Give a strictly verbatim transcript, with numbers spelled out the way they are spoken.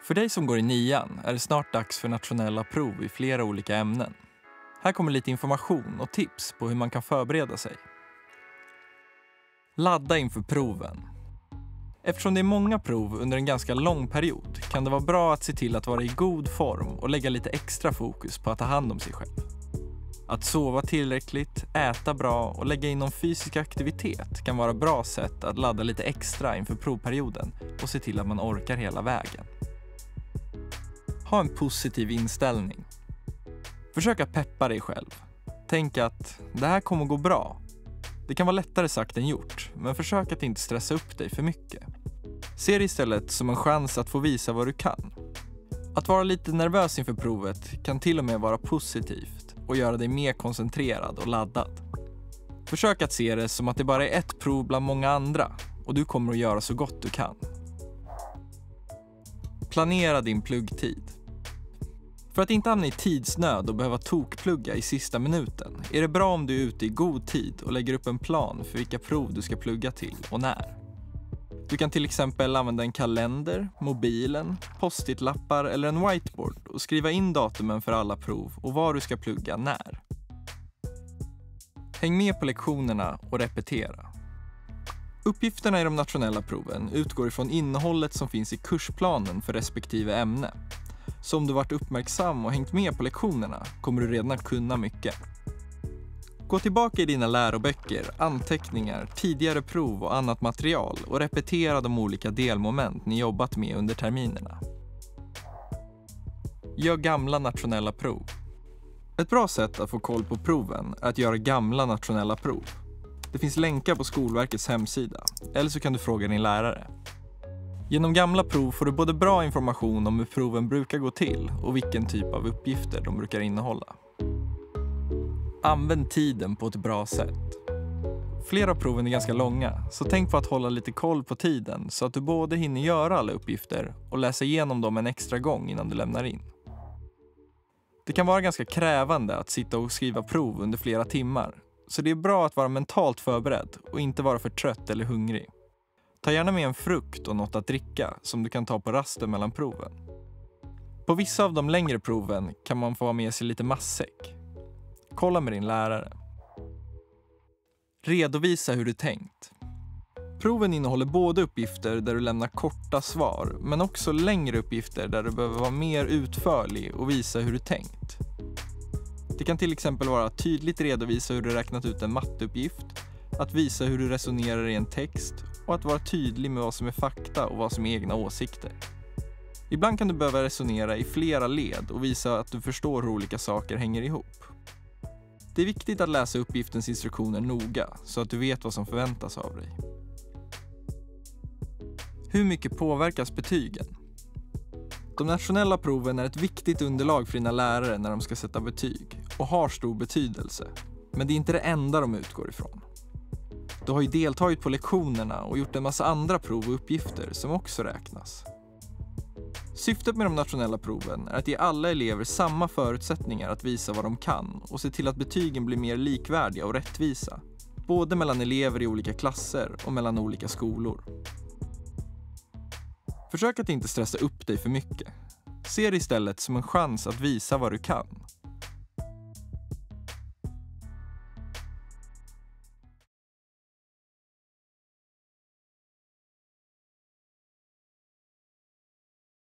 För dig som går i nian är det snart dags för nationella prov i flera olika ämnen. Här kommer lite information och tips på hur man kan förbereda sig. Ladda inför proven. Eftersom det är många prov under en ganska lång period kan det vara bra att se till att vara i god form och lägga lite extra fokus på att ta hand om sig själv. Att sova tillräckligt, äta bra och lägga in någon fysisk aktivitet kan vara bra sätt att ladda lite extra inför provperioden och se till att man orkar hela vägen. Ha en positiv inställning. Försök att peppa dig själv. Tänk att det här kommer gå bra. Det kan vara lättare sagt än gjort, men försök att inte stressa upp dig för mycket. Se det istället som en chans att få visa vad du kan. Att vara lite nervös inför provet kan till och med vara positivt och göra dig mer koncentrerad och laddad. Försök att se det som att det bara är ett prov bland många andra och du kommer att göra så gott du kan. Planera din pluggtid. För att inte hamna i tidsnöd och behöva tokplugga i sista minuten är det bra om du är ute i god tid och lägger upp en plan för vilka prov du ska plugga till och när. Du kan till exempel använda en kalender, mobilen, post-it-lappar eller en whiteboard och skriva in datumen för alla prov och var du ska plugga när. Häng med på lektionerna och repetera. Uppgifterna i de nationella proven utgår ifrån innehållet som finns i kursplanen för respektive ämne. Så om du varit uppmärksam och hängt med på lektionerna kommer du redan kunna mycket. Gå tillbaka i dina läroböcker, anteckningar, tidigare prov och annat material och repetera de olika delmoment ni jobbat med under terminerna. Gör gamla nationella prov. Ett bra sätt att få koll på proven är att göra gamla nationella prov. Det finns länkar på Skolverkets hemsida, eller så kan du fråga din lärare. Genom gamla prov får du både bra information om hur proven brukar gå till och vilken typ av uppgifter de brukar innehålla. Använd tiden på ett bra sätt. Flera av proven är ganska långa, så tänk på att hålla lite koll på tiden så att du både hinner göra alla uppgifter och läsa igenom dem en extra gång innan du lämnar in. Det kan vara ganska krävande att sitta och skriva prov under flera timmar, så det är bra att vara mentalt förberedd och inte vara för trött eller hungrig. Ta gärna med en frukt och något att dricka som du kan ta på rasten mellan proven. På vissa av de längre proven kan man få ha med sig lite matsäck. Kolla med din lärare. Redovisa hur du tänkt. Proven innehåller både uppgifter där du lämnar korta svar men också längre uppgifter där du behöver vara mer utförlig och visa hur du tänkt. Det kan till exempel vara att tydligt redovisa hur du räknat ut en matteuppgift, att visa hur du resonerar i en text och att vara tydlig med vad som är fakta och vad som är egna åsikter. Ibland kan du behöva resonera i flera led och visa att du förstår hur olika saker hänger ihop. Det är viktigt att läsa uppgiftens instruktioner noga så att du vet vad som förväntas av dig. Hur mycket påverkas betygen? De nationella proven är ett viktigt underlag för dina lärare när de ska sätta betyg och har stor betydelse. Men det är inte det enda de utgår ifrån. Du har ju deltagit på lektionerna och gjort en massa andra prov och uppgifter som också räknas. Syftet med de nationella proven är att ge alla elever samma förutsättningar att visa vad de kan och se till att betygen blir mer likvärdiga och rättvisa, både mellan elever i olika klasser och mellan olika skolor. Försök att inte stressa upp dig för mycket. Se det istället som en chans att visa vad du kan.